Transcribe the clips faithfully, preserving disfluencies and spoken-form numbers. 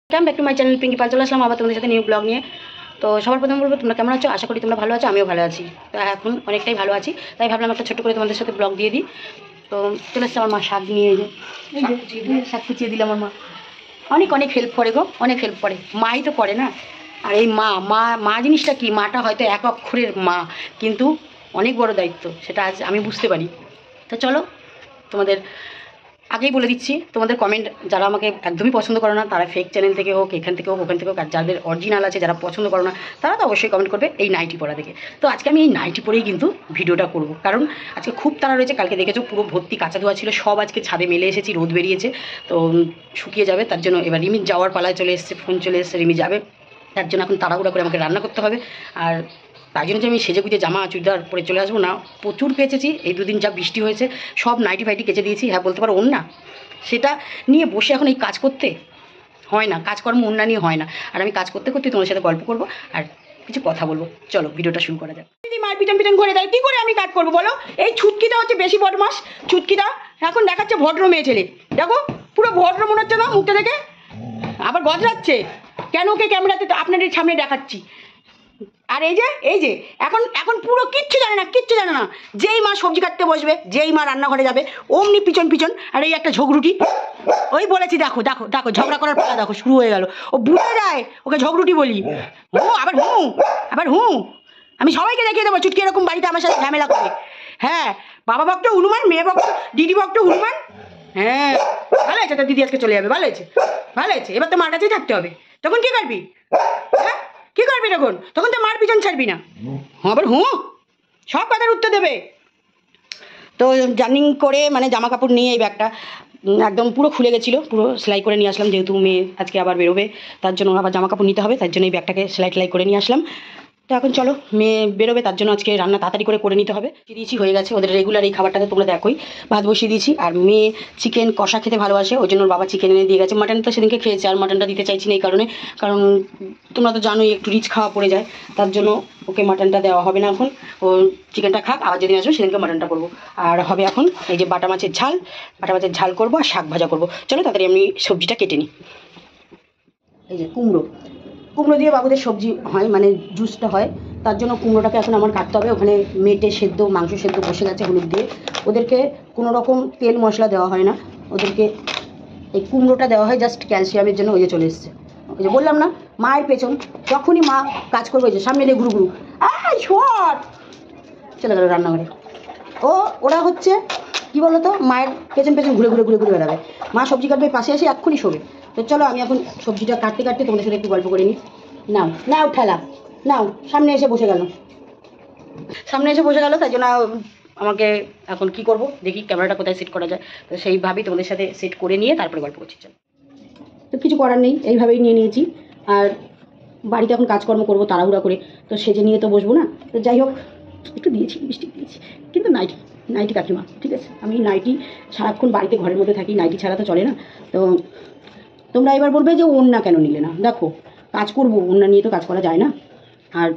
কেমন back to my channel Pinki Pal চলে আসলাম আবার তোমাদের সাথে নিউ ব্লগ নিয়ে। তো সবার প্রথমে বলবো তোমরা কেমন আছো, আশা করি তোমরা ভালো আছো, আমিও ভালো আছি। তো এখন অনেকটাই ভালো আছি, তাই ভাবলাম একটা ছোট্ট করে তোমাদের সাথে ব্লগ দিয়ে দিই। তো চলে এসছে আমার মা শাক নিয়ে, যে এই যে শাক কুচিয়ে দিলাম। আমার মা অনেক অনেক হেল্প করে গো, অনেক হেল্প করে, মাই তো করে না। আর এই মা মা মা জিনিসটা কি, মাটা হয়তো এক অক্ষরের মা, কিন্তু অনেক বড় দায়িত্ব, সেটা আজ আমি বুঝতে পারি। তো চলো তোমাদের আগেই বলে দিচ্ছি, তোমাদের কমেন্ট যারা আমাকে একদমই পছন্দ করো না, তারা ফেক চ্যানেল থেকে হোক, এখান থেকে হোক, ওখান থেকে হোক, আর যাদের অরিজিনাল আছে যারা পছন্দ করো না, তারা তো অবশ্যই কমেন্ট করবে এই নাইটি পরা দেখে। তো আজকে আমি এই নাইটি পরেই কিন্তু ভিডিওটা করব, কারণ আজকে খুব তাড়া রয়েছে। কালকে দেখেছো পুরো ভর্তি কাঁচা ধোয়া ছিল, সব আজকে ছাদে মেলে এসেছি, রোদ বেরিয়েছে, তো শুকিয়ে যাবে। তার জন্য এবার রিমি যাওয়ার পালায় চলে এসছে, ফোন চলে এসছে, রিমি যাবে, তার জন্য এখন তাড়াহুড়া করে আমাকে রান্না করতে হবে। আর তাই জন্য যে আমি সেজে গুজে জামা চুড়িদার পরে চলে আসবো না, প্রচুর কেচেছি এই দুদিন, যা বৃষ্টি হয়েছে সব নাইটি ফাইটি কেচে দিয়েছি। হ্যাঁ বলতে পারো ওড়না, সেটা নিয়ে বসে এখন এই কাজ করতে হয় না, কাজকর্ম ওড়না নিয়ে হয় না। আর আমি কাজ করতে করতে তোমার সাথে গল্প করবো আর কিছু কথা বলবো। চলো ভিডিওটা শুরু করা যাক। যদি মার পিছন পিছন ঘুরে দেয় কী করে আমি কাজ করবো বলো? এই ছুটকিটা হচ্ছে বেশি বদমাস, ছুটকিটা এখন দেখাচ্ছে ভদ্র মেয়ে ছেলে। দেখো পুরো ভদ্র মনে হচ্ছে না মুখটা দেখে, আবার গজরাচ্ছে কেন? ওকে ক্যামেরাতে আপনাদের সামনে দেখাচ্ছি। আর এই যে এই যে এখন এখন পুরো কিচ্ছু জানে না, কিচ্ছু জানে না। যেই মা সবজি কাটতে বসবে, যেই মা রান্নাঘরে যাবে, অমনি পিছন পিছন। আর এই একটা ঝগড়ুটি, ওই বলেছি দেখো দেখো দেখো ঝগড়া করার পালা দেখো শুরু হয়ে গেল। ও বুঝে যায় ওকে ঝগড়ুটি বলি। হু আবার হু আবার হু আমি সবাইকে দেখিয়ে দেবো চুটকি এরকম বাড়িতে আমার সাথে ঝামেলা করে। হ্যাঁ, বাবা ভক্ত হনুমান, মেয়ে ভক্ত দিদি ভক্ত হনুমান। হ্যাঁ ভালো হয়েছে, তোর দিদি আজকে চলে যাবে, ভালো হয়েছে ভালো হয়েছে। এবার তো মার কাছেই থাকতে হবে, তখন কি করবি? হ্যাঁ কি করবি তখন? তখন তো মার পিছন ছাড়বি না। হ্যাঁ আবার হুঁ সব কথার উত্তর দেবে। তো জার্নিং করে মানে জামা কাপড় নিয়ে এই ব্যাগটা একদম পুরো খুলে গেছিলো, পুরো সেলাই করে নিয়ে আসলাম, যেহেতু মেয়ে আজকে আবার বেরোবে, তার জন্য আবার জামা কাপড় নিতে হবে, তার জন্য এই ব্যাগটাকে সেলাই টেলাই করে নিয়ে আসলাম। তো এখন চলো, মেয়ে বেরোবে, তার জন্য আজকে রান্না তাড়াতাড়ি করে করে নিতে হবে। দিয়েছি হয়ে গেছে, ওদের রেগুলার এই খাবারটাকে তোমরা দেখোই, ভাত বসিয়ে দিয়েছি। আর মেয়ে চিকেন কষা খেতে ভালোবাসে, ওই জন্য ওর বাবা চিকেন এনে দিয়ে গেছে। মাটন তো সেদিনকে খেয়েছে, আর মাটনটা দিতে চাইছি না এই কারণে, কারণ তোমরা তো জানোই একটু রিচ খাওয়া পড়ে যায়, তার জন্য ওকে মাটনটা দেওয়া হবে না এখন। ও চিকেনটা খাক, আবার যেদিন আসবে সেদিনকে মাটনটা করবো। আর হবে এখন এই যে বাটা মাছের ঝাল, বাটা মাছের ঝাল করবো আর শাক ভাজা করবো। চলো তাড়াতাড়ি আমি সবজিটা কেটে নিই। এই যে কুমড়ো, কুমড়ো দিয়ে বাবুদের সবজি হয়, মানে জুসটা হয়, তার জন্য কুমড়োটাকে এখন আমার কাটতে হবে। ওখানে মেটে সেদ্ধ মাংস সেদ্ধ বসে গেছে হলুদ দিয়ে। ওদেরকে কোনো রকম তেল মশলা দেওয়া হয় না, ওদেরকে এই কুমড়োটা দেওয়া হয় জাস্ট ক্যালসিয়ামের জন্য। ওই যে চলে এসছে, ওই যে বললাম না মায়ের পেছন, যখনই মা কাজ করবে যে সামনে দিয়ে ঘুরু ঘুরু আই শট চলে গেল রান্নাঘরে। ও ওরা হচ্ছে কী বলো তো, মায়ের পেছন পেছন ঘুরে ঘুরে ঘুরে ঘুরে বেড়াবে। মা সবজি কাটবে, পাশে এসে এক্ষুনি শোবে। তো চলো আমি এখন সবজিটা কাটতে কাটতে তোমাদের সাথে একটু গল্প করে নিই। নাও নাও ঠেলা নাও, সামনে এসে বসে গেল, সামনে এসে বসে গেল। তাই জন্য আমাকে এখন কি করব দেখি ক্যামেরাটা কোথায় সেট করা যায়, তো সেইভাবেই তোমাদের সাথে সেট করে নিয়ে তারপরে গল্প করছি। চলো, তো কিছু করার নেই, এইভাবেই নিয়ে নিয়েছি। আর বাড়িতে এখন কাজকর্ম করবো তাড়াহুড়া করে, তো সেজে নিয়ে তো বসবো না। তো যাই হোক একটু দিয়েছি মিষ্টি দিয়েছি, কিন্তু নাইটি নাইটি কাকিমা ঠিক আছে, আমি নাইটি সারাক্ষণ বাড়িতে ঘরের মধ্যে থাকি, নাইটি ছাড়া তো চলে না। তো তোমরা এবার বলবে যে ওড়না কেন নিলে না, দেখো কাজ করবো, ওড়না নিয়ে তো কাজ করা যায় না। আর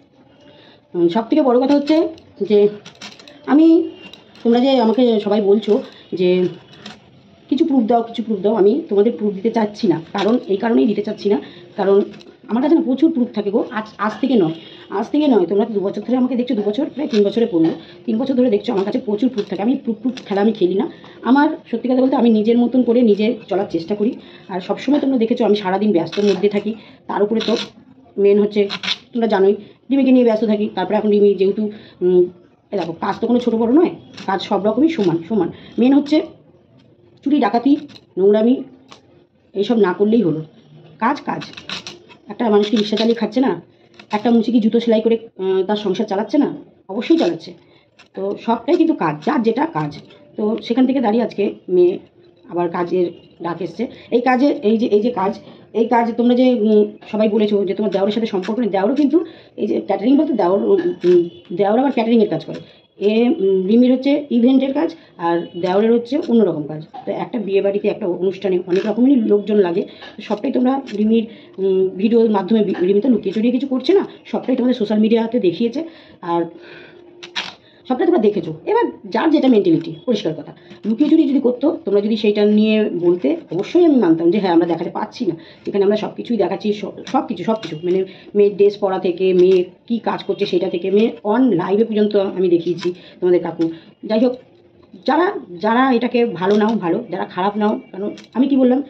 সব থেকে বড়ো কথা হচ্ছে যে আমি, তোমরা যে আমাকে সবাই বলছো যে কিছু প্রুফ দাও কিছু প্রুফ দাও, আমি তোমাদের প্রুফ দিতে চাচ্ছি না, কারণ এই কারণেই দিতে চাচ্ছি না, কারণ আমার কাছে না প্রচুর প্রুফ থাকে গো। আজ আজ থেকে নয়, আজ থেকে নয়, তোমরা দু বছর ধরে আমাকে দেখছো, দু বছর প্রায় তিন বছরে পড়লো, তিন বছর ধরে দেখছো আমার কাছে প্রচুর প্রুফ থাকে। আমি প্রুফ প্রুফ খেলা আমি খেলি না। আমার সত্যি কথা বলতে আমি নিজের মতন করে নিজে চলার চেষ্টা করি। আর সবসময় তোমরা দেখেছো আমি সারাদিন ব্যস্তর মধ্যে থাকি, তার উপরে তো মেন হচ্ছে তোমরা জানোই রিমিকে নিয়ে ব্যস্ত থাকি। তারপরে এখন রিমি যেহেতু দেখো কাজ তো কোনো ছোটো বড়ো নয়, কাজ সব রকমই সমান সমান। মেন হচ্ছে চুরি ডাকাতি নোংরামি এইসব না করলেই হলো, কাজ কাজ। একটা মানুষকে রিক্সা চালিয়ে খাচ্ছে না, একটা মুচি কি জুতো সেলাই করে তার সংসার চালাচ্ছে না? অবশ্যই চালাচ্ছে। তো সবটাই কিন্তু কাজ, যার যেটা কাজ। তো সেখান থেকে দাঁড়িয়ে আজকে মেয়ে আবার কাজের ডাক এসছে। এই কাজে এই যে এই যে কাজ, এই কাজ তোমরা যে সবাই বলেছো যে তোমার দেওরের সাথে সম্পর্ক নেই, দেওরও কিন্তু এই যে ক্যাটারিং বলতে দেওর দেওর আবার ক্যাটারিংয়ের কাজ করে। এ রিমির হচ্ছে ইভেন্টের কাজ, আর দেওরের হচ্ছে অন্যরকম কাজ। তো একটা বিয়ে বাড়িতে একটা অনুষ্ঠানে অনেক রকমেরই লোকজন লাগে, সবটাই তোমরা রিমির ভিডিওর মাধ্যমে, রিমি তো লুকিয়ে চুরিয়ে কিছু করছে না, সবটাই তোমাদের সোশ্যাল মিডিয়াতে দেখিয়েছে। আর সবটা তোমরা দেখেছো। এবার যার যেটা মেন্টালিটি, পরিষ্কার কথা, লুকিয়ে চুরি যদি করতো তোমরা যদি সেইটা নিয়ে বলতে, অবশ্যই আমি মানতাম যে হ্যাঁ আমরা দেখাতে পাচ্ছি না, এখানে আমরা সব কিছুই দেখাচ্ছি, সব কিছু সব কিছু মানে মেয়ের ড্রেস পরা থেকে, মেয়ে কী কাজ করছে সেটা থেকে, মেয়ে অন লাইভে পর্যন্ত আমি দেখিয়েছি তোমাদের কাকু। যাই হোক, যারা যারা এটাকে ভালো নাও ভালো, যারা খারাপ নাও, কারণ আমি কি বললাম,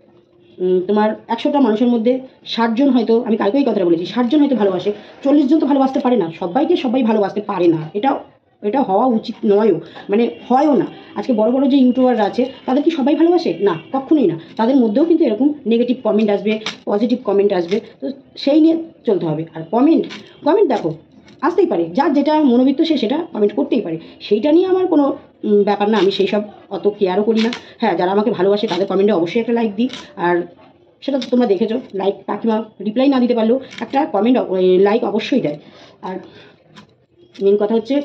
তোমার একশোটা মানুষের মধ্যে ষাটজন হয়তো, আমি কালকে ওই কথাটা বলেছি, ষাটজন হয়তো ভালোবাসে, চল্লিশ জন তো ভালোবাসতে পারে না, সবাইকে সবাই ভালোবাসতে পারে না, এটা এটা হওয়া উচিত নয়ও, মানে হয়ও না। আজকে বড় বড় যে ইউটিউবাররা আছে তাদের কি সবাই ভালোবাসে? না, কখনোই না। তাদের মধ্যেও কিন্তু এরকম নেগেটিভ কমেন্ট আসবে, পজিটিভ কমেন্ট আসবে, তো সেই নিয়ে চলতে হবে। আর কমেন্ট কমেন্ট দেখো আসতেই পারে, যার যেটা মনোবৃত্ত সে সেটা কমেন্ট করতেই পারে, সেইটা নিয়ে আমার কোনো ব্যাপার না, আমি সেই সব অত কেয়ারও করি না। হ্যাঁ, যারা আমাকে ভালোবাসে তাদের কমেন্টে অবশ্যই একটা লাইক দিই, আর সেটা তো তোমরা দেখেছো, লাইক কাকিমা রিপ্লাই না দিতে পারলেও একটা কমেন্ট লাইক অবশ্যই দেয়। আর মেন কথা হচ্ছে,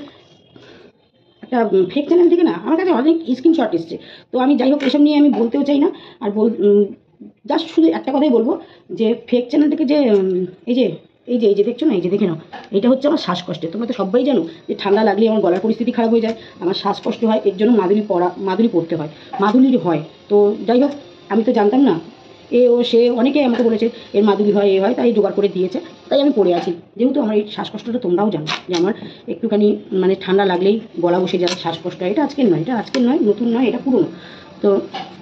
একটা ফেক চ্যানেল থেকে না আমার কাছে অনেক স্ক্রিনশট এসছে, তো আমি যাই হোক এসব নিয়ে আমি বলতেও চাই না। আর বল জাস্ট শুধু একটা কথাই বলবো, যে ফেক চ্যানেল থেকে যে এই যে এই যে এই যে দেখছো না, এই যে দেখে নাও, এটা হচ্ছে আমার শ্বাসকষ্টে। তোমরা তো সবাই জানো যে ঠান্ডা লাগলে আমার গলার পরিস্থিতি খারাপ হয়ে যায়, আমার শ্বাসকষ্ট হয়, এর জন্য মাদুলি পরা মাদুলি পরতে হয়, মাদুলির হয়। তো যাই হোক, আমি তো জানতাম না, এ ও সে অনেকেই আমাকে বলেছে এর মাদুলি হয়, এ হয়, তাই জোগাড় করে দিয়েছে, তাই আমি পড়ে আছি। যেহেতু আমার এই শ্বাসকষ্টটা তোমরাও জানো যে আমার একটুখানি মানে ঠান্ডা লাগলেই গলা বসে যায়, শ্বাসকষ্ট, এটা আজকের নয়, এটা আজকের নয়, নতুন নয়, এটা পুরনো। তো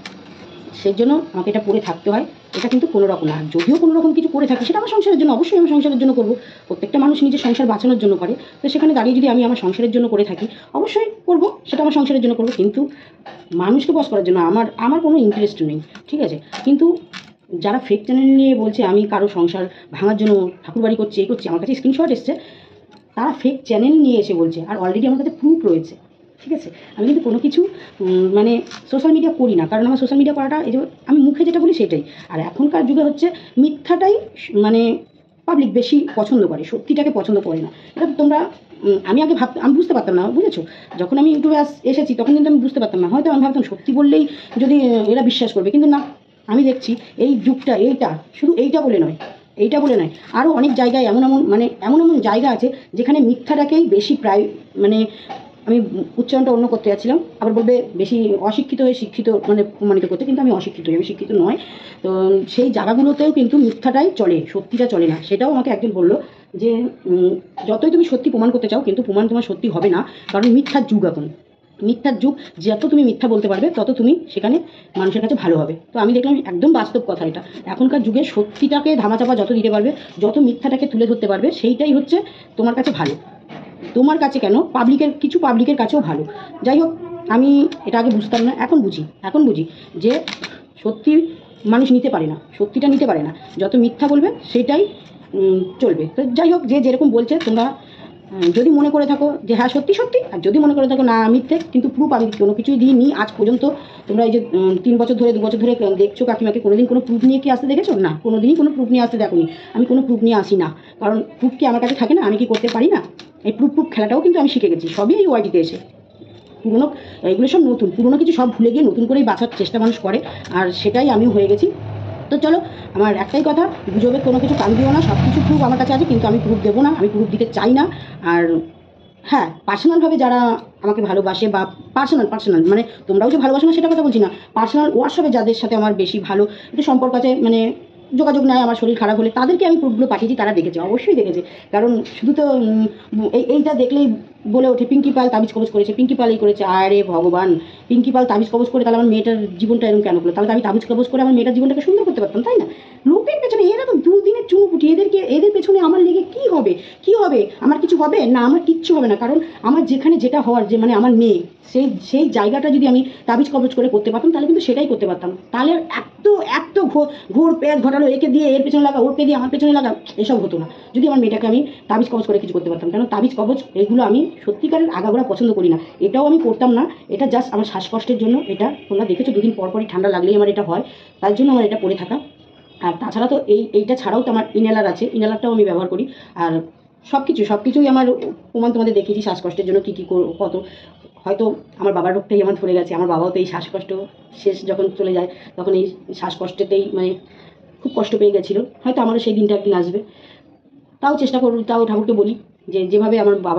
সেই জন্য আমাকে এটা পরে থাকতে হয়, এটা কিন্তু কোনো রকম না। যদিও কোনো রকম কিছু করে থাকি সেটা আমার সংসারের জন্য, অবশ্যই আমি সংসারের জন্য করবো, প্রত্যেকটা মানুষ নিজের সংসার বাঁচানোর জন্য করে, তো সেখানে দাঁড়িয়ে যদি আমি আমার সংসারের জন্য করে থাকি অবশ্যই করব, সেটা আমার সংসারের জন্য করবো, কিন্তু মানুষকে বস করার জন্য আমার আমার কোনো ইন্টারেস্ট নেই, ঠিক আছে। কিন্তু যারা ফেক চ্যানেল নিয়ে বলছে আমি কারো সংসার ভাঙার জন্য ঠাকুরবাড়ি করছি, এই করছি, আমার কাছে স্ক্রিনশট এসছে, তারা ফেক চ্যানেল নিয়ে এসে বলছে, আর অলরেডি আমার কাছে প্রুফ রয়েছে, ঠিক আছে। আমি কিন্তু কোনো কিছু মানে সোশ্যাল মিডিয়া করি না, কারণ আমার সোশ্যাল মিডিয়া করাটা এই যে আমি মুখে যেটা বলি সেটাই। আর এখনকার যুগে হচ্ছে মিথ্যাটাই মানে পাবলিক বেশি পছন্দ করে, সত্যিটাকে পছন্দ করে না। এটা তোমরা আমি আগে ভাব আমি বুঝতে পারতাম না, বুঝেছো, যখন আমি ইউটিউবে এসেছি তখন কিন্তু আমি বুঝতে পারতাম না, হয়তো আমি ভাবতাম সত্যি বললেই যদি এরা বিশ্বাস করবে, কিন্তু না, আমি দেখছি এই যুগটা এইটা শুধু এইটা বলে নয়, এইটা বলে নয়, আরও অনেক জায়গায় এমন এমন মানে এমন এমন জায়গা আছে যেখানে মিথ্যাটাকেই বেশি প্রায় মানে আমি উচ্চারণটা অন্য করতে যাচ্ছিলাম, আবার বলবে বেশি অশিক্ষিত হয়ে শিক্ষিত মানে প্রমাণিত করতে, কিন্তু আমি অশিক্ষিত, আমি শিক্ষিত নয়। তো সেই জায়গাগুলোতেও কিন্তু মিথ্যাটাই চলে, সত্যিটা চলে না। সেটাও আমাকে একজন বললো যে যতই তুমি সত্যি প্রমাণ করতে চাও কিন্তু প্রমাণ তোমার সত্যি হবে না, কারণ মিথ্যার যুগ এখন, মিথ্যার যুগ, যত তুমি মিথ্যা বলতে পারবে তত তুমি সেখানে মানুষের কাছে ভালো হবে। তো আমি দেখলাম একদম বাস্তব কথা এটা, এখনকার যুগে সত্যিটাকে ধামাচাপা যত দিতে পারবে, যত মিথ্যাটাকে তুলে ধরতে পারবে, সেইটাই হচ্ছে তোমার কাছে ভালো, তোমার কাছে কেন পাবলিকের কিছু পাবলিকের কাছেও ভালো। যাই হোক, আমি এটা আগে বুঝতাম না, এখন বুঝি, এখন বুঝি যে সত্যি মানুষ নিতে পারে না, সত্যিটা নিতে পারে না, যত মিথ্যা বলবে সেটাই চলবে। তো যাই হোক, যে যেরকম বলছে তোমরা যদি মনে করে থাকো যে হ্যাঁ সত্যি সত্যি, আর যদি মনে করে থাকো না মিথ্যে, কিন্তু প্রুফ আমি কোনো কিছুই দিইনি আজ পর্যন্ত। তোমরা এই যে তিন বছর ধরে দু বছর ধরে দেখছো কাকিমাকে, কোনোদিন কোনো প্রুফ নিয়ে কি আসতে দেখেছো? না, কোনো দিনই কোনো প্রুফ নিয়ে আসতে দেখোনি। আমি কোনো প্রুফ নিয়ে আসি না, কারণ প্রুফ কি আমার কাছে থাকে না? আমি কি করতে পারি না? এই প্রুফ প্রুফ খেলাটাও কিন্তু আমি শিখে গেছি, সবই এই ওয়াইটিতে এসে। পুরোনো এগুলো সব নতুন, পুরোনো কিছু সব ভুলে গিয়ে নতুন করেই বাঁচার চেষ্টা মানুষ করে, আর সেটাই আমিও হয়ে গেছি। তো চলো, আমার একটাই কথা, গুজবের কোনো কিছু কান দিও না, সব কিছু প্রুফ আমার কাছে আছে, কিন্তু আমি প্রুফ দেবো না, আমি প্রুফ দিতে চাই না। আর হ্যাঁ, পার্সোনালভাবে যারা আমাকে ভালোবাসে বা পার্সোনাল পার্সোনাল মানে তোমরাও যে ভালোবাসো না সেটা কথা বলছি না, পার্সোনাল হোয়াটসঅ্যাপে যাদের সাথে আমার বেশি ভালো একটু সম্পর্ক আছে, মানে যোগাযোগ নেয়, আমার শরীর খারাপ হলে তাদেরকে আমি প্রুফগুলো পাঠিয়েছি, তারা দেখেছে, অবশ্যই দেখেছে। কারণ শুধু তো এই এইটা দেখলেই বলে ওঠে পিঙ্কি পাল তাবিজ কবজ করেছে, পিঙ্কি পাল এই করেছে, আরে ভগবান, পিঙ্কি পাল তাবিজ কবজ করে তাহলে আমার মেয়েটার জীবনটা এরকম কেন করলো? তাহলে আমি তাবিজ কবজ করে আমার মেয়েটার জীবনটাকে সুন্দর করতে পারতাম, তাই না? লোকের পেছনে এরকম দুদিনের চুনুপুটি, এদেরকে এদের পেছনে আমার লেগে কি হবে? কি হবে? আমার কিছু হবে না? আমার কিচ্ছু হবে না, কারণ আমার যেখানে যেটা হওয়ার, যে মানে আমার মেয়ে, সেই সেই জায়গাটা যদি আমি তাবিজ কবজ করে করতে পারতাম তাহলে কিন্তু সেটাই করতে পারতাম। তাহলে এত এত ঘোর পেঁয়াজ ঘটালো, একে দিয়ে এর পেছনে লাগা, ওরকে দিয়ে আমার পেছনে লাগা, এসব হতো না যদি আমার মেয়েটাকে আমি তাবিজ কবজ করে কিছু করতে পারতাম। কেন তাবিজ কবজ এগুলো আমি সত্যিকারের আগাগোড়া পছন্দ করি না, এটাও আমি করতাম না। এটা জাস্ট আমার শ্বাসকষ্টের জন্য, এটা তোমরা দেখেছো দুদিন পর পরই ঠান্ডা লাগলেই আমার এটা হয়, তার জন্য আমার এটা পরে থাকা। আর তাছাড়া তো এই এইটা ছাড়াও তো আমার ইনহেলার আছে, ইনহেলারটাও আমি ব্যবহার করি। আর সব কিছু সব কিছুই আমার প্রমাণ তোমাদের দেখিয়েছি, শ্বাসকষ্টের জন্য কী কী কত, হয়তো আমার বাবার রোগটাই আমার ধরে গেছে, আমার বাবাও তো এই শ্বাসকষ্ট শেষ যখন চলে যায় তখন এই শ্বাসকষ্টেতেই মানে খুব কষ্ট পেয়ে গেছিলো, হয়তো আমারও সেই দিনটা একদিন আসবে। তাও চেষ্টা করব, তাও ঠাকুরকে বলি যে যেভাবে আমার বাবা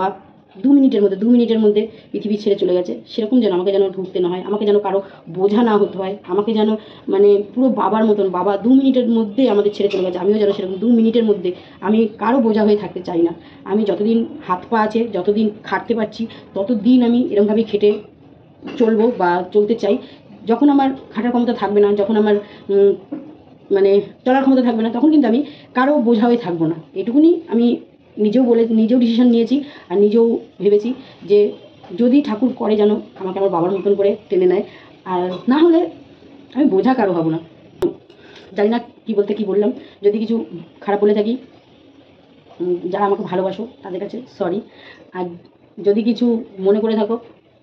দু মিনিটের মধ্যে দু মিনিটের মধ্যে পৃথিবী ছেড়ে চলে গেছে, সেরকম যেন আমাকে যেন ঢুকতে না হয়, আমাকে যেন কারো বোঝা না হতে হয়, আমাকে যেন মানে পুরো বাবার মতন, বাবা দু মিনিটের মধ্যে আমাদের ছেড়ে চলে গেছে, আমিও যেন সেরকম দু মিনিটের মধ্যে আমি কারো বোঝা হয়ে থাকতে চাই না। আমি যতদিন হাত পা আছে, যতদিন খাটতে পারছি, ততদিন আমি এরকমভাবেই খেটে চলবো বা চলতে চাই। যখন আমার খাটার ক্ষমতা থাকবে না, যখন আমার মানে চলার ক্ষমতা থাকবে না, তখন কিন্তু আমি কারো বোঝা হয়ে থাকবো না। এটুকুনি আমি নিজেও বলে নিজেও ডিসিশন নিয়েছি আর নিজেও ভেবেছি যে যদি ঠাকুর করে যেন আমাকে আমার বাবার মতন করে টেনে নেয়, আর না হলে আমি বোঝা কারো হব না। জানি না কী বলতে কী বললাম, যদি কিছু খারাপ বলে থাকি যারা আমাকে ভালোবাসো তাদের কাছে সরি। আর যদি কিছু মনে করে থাকো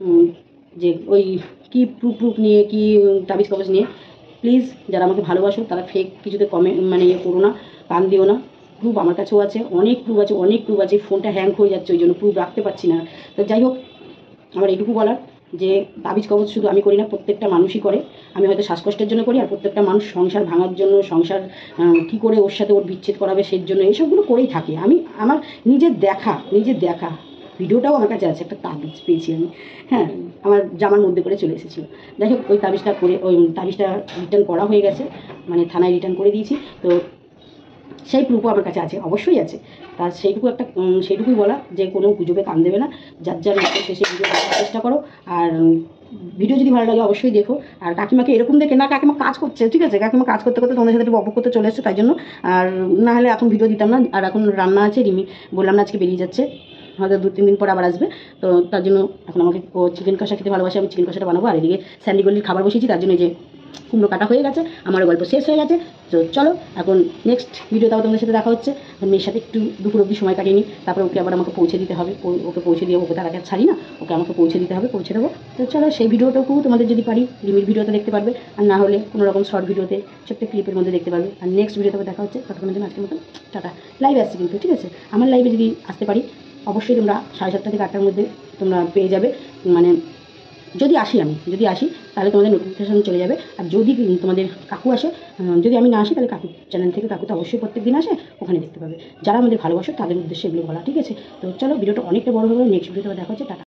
যে ওই কী প্রুফ প্রুফ নিয়ে কি তাবিজ কবজ নিয়ে, প্লিজ যারা আমাকে ভালোবাসো তারা ফেক কিছুতে কমেন্ট মানে ইয়ে করো না, কান দিও না। প্রুফ আমার কাছেও আছে, অনেক প্রুফ আছে, অনেক প্রুফ আছে। ফোনটা হ্যাং হয়ে যাচ্ছে, ওই জন্য প্রুফ রাখতে পারছি না। তো যাই হোক, আমার এইটুকু বলার যে তাবিজ কবজ শুধু আমি করি না, প্রত্যেকটা মানুষই করে। আমি হয়তো শ্বাসকষ্টের জন্য করি, আর প্রত্যেকটা মানুষ সংসার ভাঙার জন্য, সংসার কী করে ওর সাথে ওর বিচ্ছেদ করাবে সেই জন্য এইসবগুলো করেই থাকি আমি। আমার নিজের দেখা নিজের দেখা ভিডিওটাও আমার কাছে আছে, একটা তাবিজ পেয়েছি আমি, হ্যাঁ, আমার জামার মধ্যে করে চলে এসেছিলো। যাই হোক, ওই তাবিজটা করে ওই তাবিজটা রিটার্ন করা হয়ে গেছে, মানে থানায় রিটার্ন করে দিয়েছি। তো সেই প্রুফও আমার কাছে আছে, অবশ্যই আছে। তার সেইটুকু একটা সেইটুকুই বলা যে কোনো গুজবে কান দেবে না, যার যার মতো সেই ভিডিও দেখার চেষ্টা করো। আর ভিডিও যদি ভালো লাগে অবশ্যই দেখো। আর কাকিমাকে এরকম দেখে না, কাকিমা কাজ করছে, ঠিক আছে, কাকিমা কাজ করতে করতে তোমাদের সাথে একটু বক করতে চলে এসেছে, তাই জন্য। আর না হলে এখন ভিডিও দিতাম না। আর এখন রান্না আছে, রিমি বললাম না আজকে বেরিয়ে যাচ্ছে, হয়তো দু তিন দিন পর আবার আসবে। তো তার জন্য এখন আমাকে ও চিকেন কষা খেতে ভালোবাসে, আমি চিকেন কষাটা বানাবো। আর এদিকে স্যান্ডিগলির খাবার বসিয়েছি, তার জন্য যে কুমড়ো কাটা হয়ে গেছে, আমার গল্প শেষ হয়ে গেছে। তো চলো এখন নেক্সট ভিডিওটাও তোমাদের সাথে দেখা হচ্ছে। মেয়ের সাথে একটু দুপুর অবধি সময় কাটিয়ে নিই, তারপরে ওকে আবার আমাকে পৌঁছে দিতে হবে। ওকে পৌঁছে দিয়ে ওকে তার আগে ছাড়ি না, ওকে আমাকে পৌঁছে দিতে হবে, পৌঁছে দেবো। তো চলো সেই ভিডিওটাও তোমাদের যদি পারি রিমির ভিডিওতে দেখতে পারবে, আর না হলে কোনো রকম শর্ট ভিডিওতে ছোট্ট ক্লিপের মধ্যে দেখতে পারবে। আর নেক্সট ভিডিওতে দেখা হচ্ছে, ততক্ষণের জন্য আজকের মতো টাটা। লাইভে আসছে কিন্তু, ঠিক আছে, আমার লাইভে যদি আসতে পারি অবশ্যই তোমরা সাড়ে সাতটা থেকে আটটার মধ্যে তোমরা পেয়ে যাবে। মানে যদি আসি আমি যদি আসি তাহলে তোমাদের নোটিফিকেশান চলে যাবে। আর যদি তোমাদের কাকু আসে, যদি আমি না আসি তাহলে কাকু চ্যানেল থেকে, কাকু তো অবশ্যই প্রত্যেক দিন আসে, ওখানে দেখতে পাবে। যারা আমাদের ভালোবাসো তাদের উদ্দেশ্যে এগুলো বলা, ঠিক আছে। তো চলো, ভিডিওটা অনেকটা বড় হয়ে গেলো, নেক্সট ভিডিওতে দেখা হচ্ছে, টাটা।